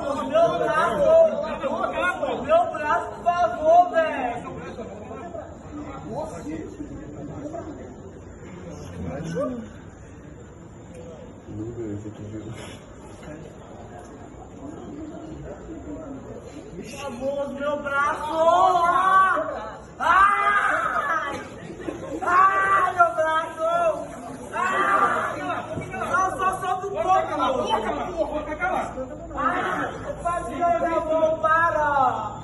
Meu braço, por favor, velho. Por favor, meu braço! Ai! Ai, meu braço! Ai! Não, só solta um pouco! Cala a boca, vai calar! Ai, fazia minha mão, para!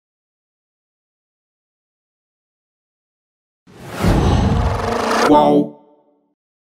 Qual?